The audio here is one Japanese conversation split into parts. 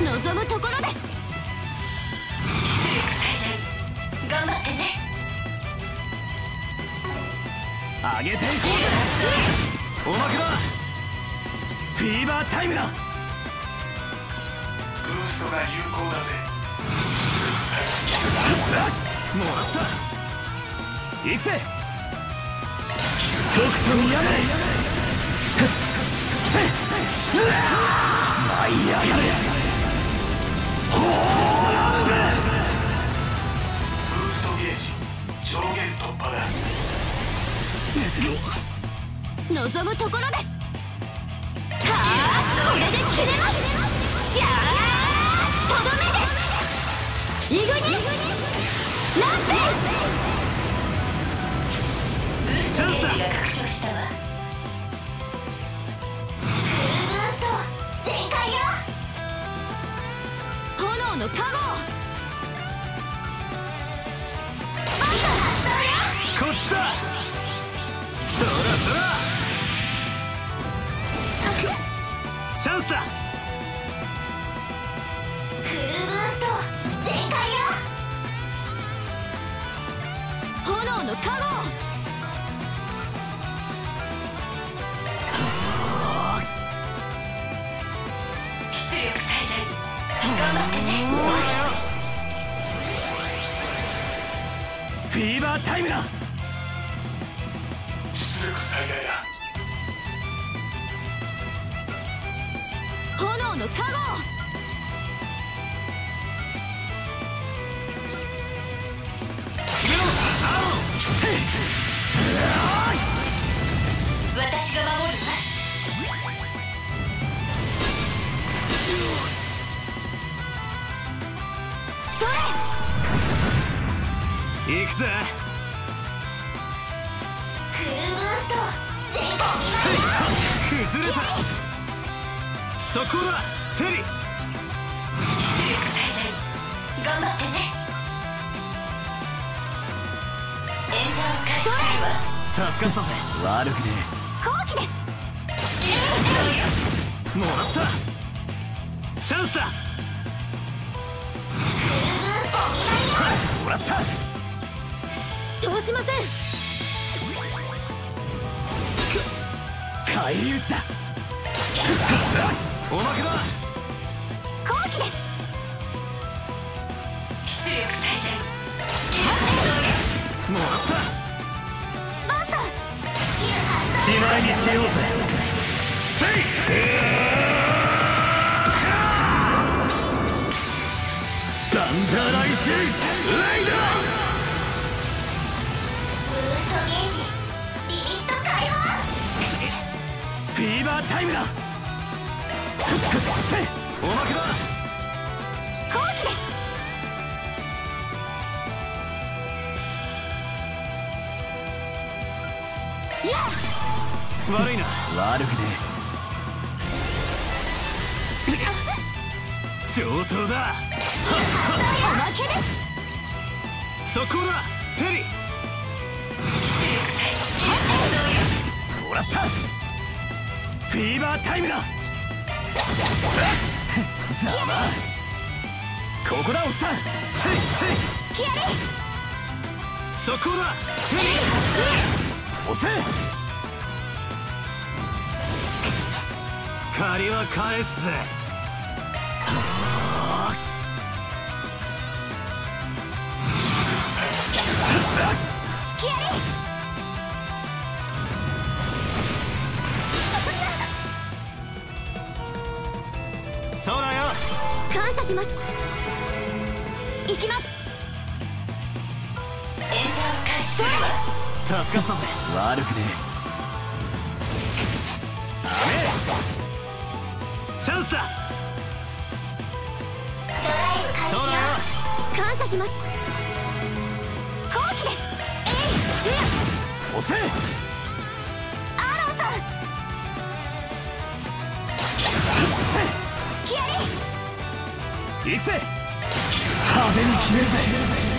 望むところです。頑張ってね。 上げていこうぜ。おまけだ。フィーバータイムだ。 ブーストが有効だぜ。 もらった。行くぜ。とくと見やがれ。舞い上がれ。ホーランド。 ブーストゲージ上限突破だ。 望むところです。はあ、これで切れます。やあ、とどめです。イグニスランページ。ブーストゲージが拡張したわ。ブースト全開よ。炎の加護。 こっちだ。そらそら。チャンスだ。 フルブースト全開よ。炎の加護。出力最大。頑張ってね。 フィーバータイムだ。 出力最大だ。 炎の加護。私が守るわ。それ。 行くぜ。 フルブースト全開。 崩れた。そこだフェリー。 出力最大。頑張ってね。演者を開始するわ。 助かったぜ。悪くね後期です。 え。もらった。チャンスだ。もらった。 通しません。 返り討ちだ。おまけだ。 後期です。出力最大。 もらった。 バンさん。 しまいにしようぜ。せい。ダンダライスライダー。 ブーストゲージリミット解放。 フィーバータイムだ。おまけだ。 後期です。いや。 悪いな。悪くねえ。上等だ。 おまけです。 そこだフェリー。もらった。フィーバータイムだ。ざまここだおっさん。 スキアリ。 そこだフェリー。押せ。借りは返すぜ。 スキアリ。 そらよ。 感謝します。行きます。演者を開始するわ。 助かったぜ。悪くねえ。チャンスだ。 ドライブ開始よ。感謝します。後期です。 押せ。 アーロンさん。スキアリ。 行くぜ。派手に決めるぜ。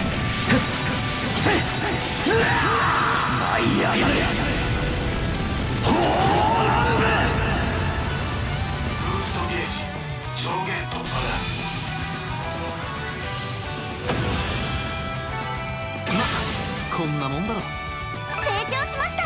舞い上がれ。ホーランド。 ブーストゲージ上限突破だ。 なもんだろ。 成長しました。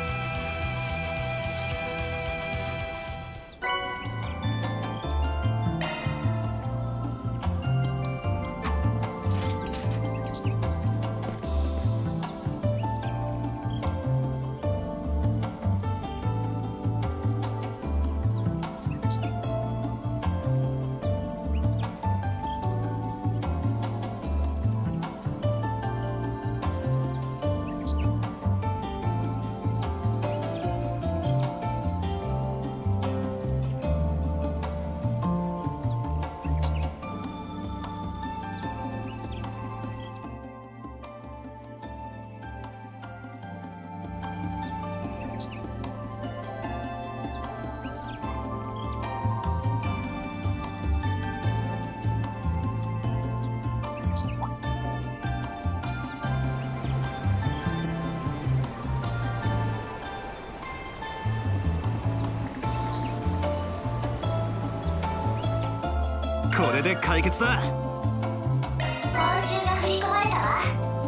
これで解決だ。 報酬が振り込まれたわ。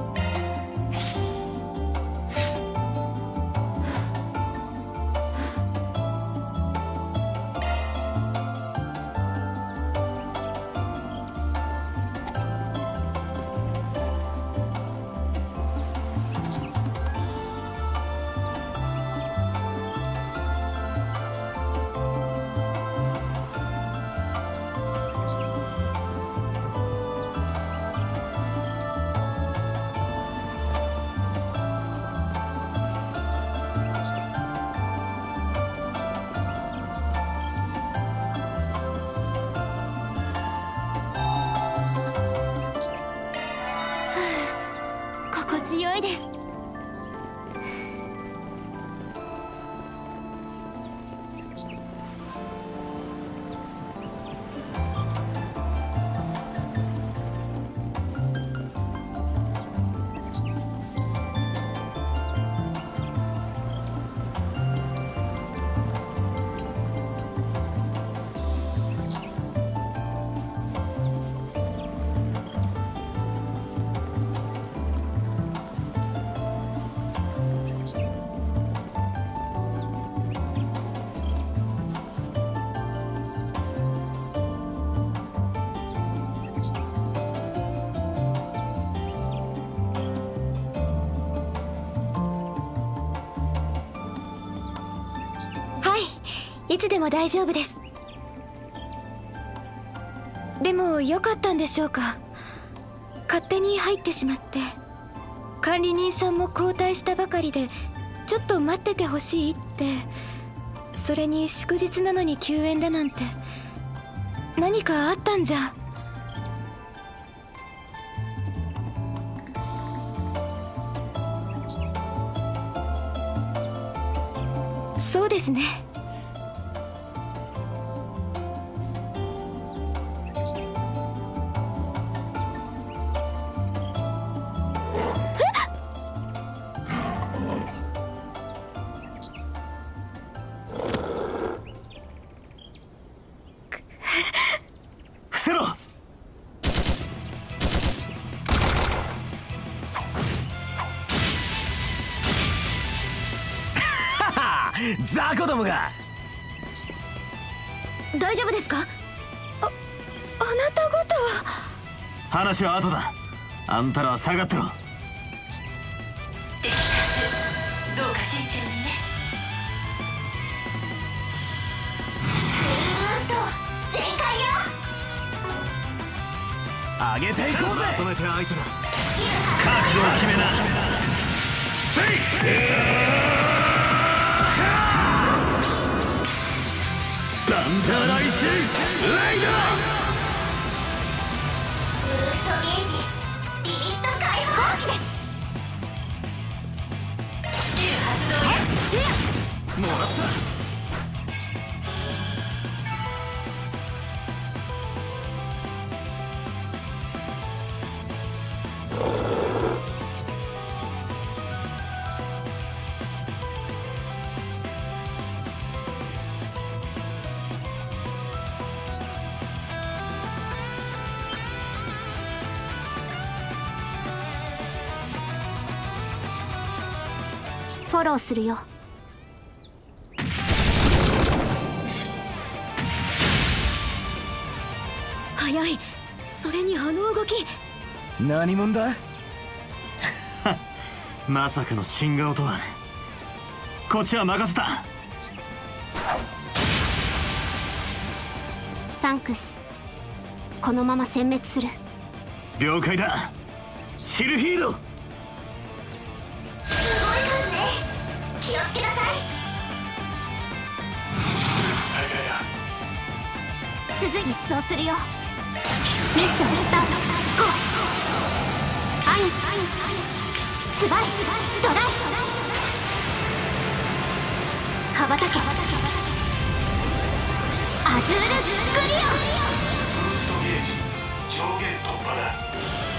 心地よいです。いつでも大丈夫です。でも良かったんでしょうか。勝手に入ってしまって。管理人さんも交代したばかりでちょっと待っててほしいって。それに祝日なのに休園だなんて。何かあったんじゃ。そうですね。 雑魚どもが。 大丈夫ですか。あなた方は。 話は後だ。あんたらは下がってろ。 デキタス、どうか慎重にね。全開よ。 上げていこうぜ。まとめて相手だ。覚悟を決めな。サンダーライスライダー。 ブーストゲージリミット解放機です。銃発動よ。 もらった。 フォローするよ。早い。それにあの動き。 何者だ？ まさかの新顔とは。こっちは任せた。 サンクス、このまま殲滅する。 了解だシルフィード。 すごい数ね。気をつけなさい。続いて一掃するよ。ミッションスタート。ゴー。アイススバイドライ羽ばたけ。アズールグリオン。 ブーストゲージ上限突破だ。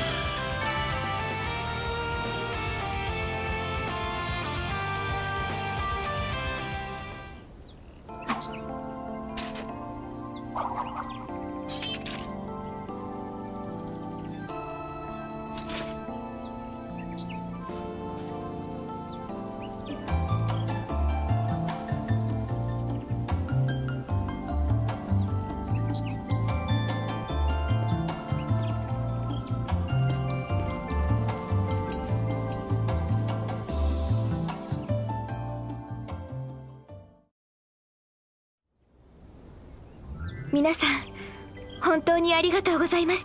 皆さん本当にありがとうございました。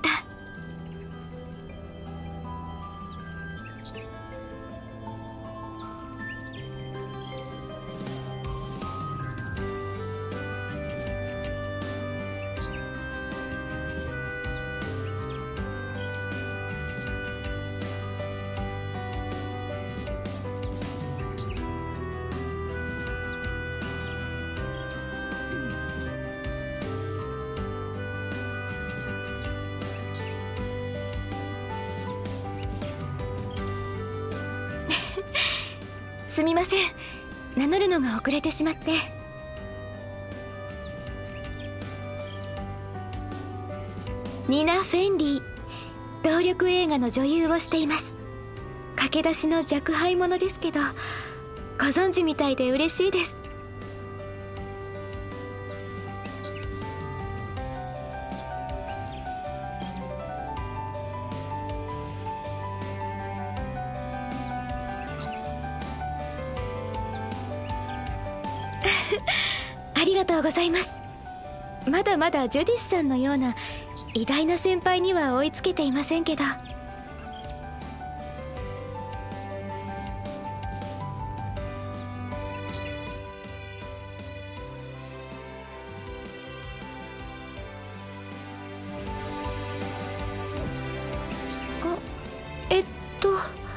すみません、名乗るのが遅れてしまって。ニナ・フェンリー、動力映画の女優をしています。駆け出しの若輩者ですけど、ご存知みたいで嬉しいです。ありがとうございます。まだまだジュディスさんのような偉大な先輩には追いつけていませんけど。えっと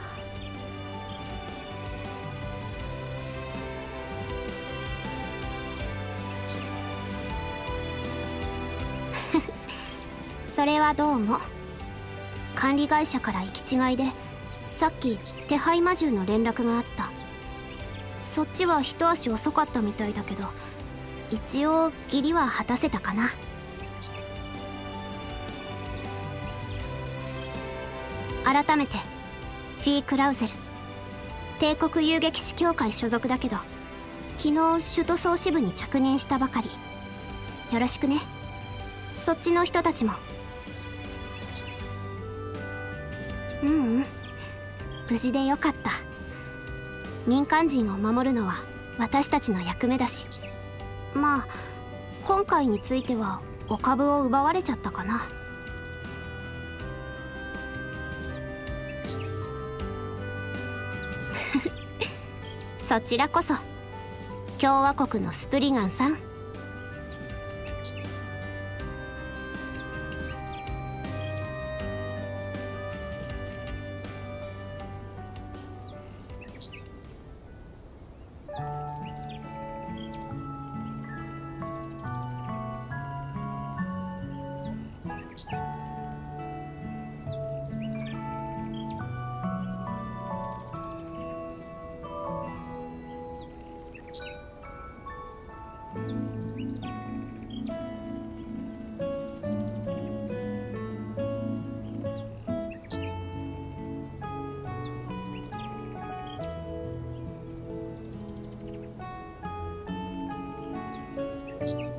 それはどうも。管理会社から行き違いでさっき手配魔獣の連絡があった。そっちは一足遅かったみたいだけど、一応義理は果たせたかな。改めてフィー・クラウゼル、帝国遊撃士協会所属だけど昨日首都総支部に着任したばかり。よろしくね、そっちの人たちも。ううん、無事でよかった。民間人を守るのは私たちの役目だし、まあ今回についてはお株を奪われちゃったかな。そちらこそ共和国のスプリガンさん。 す。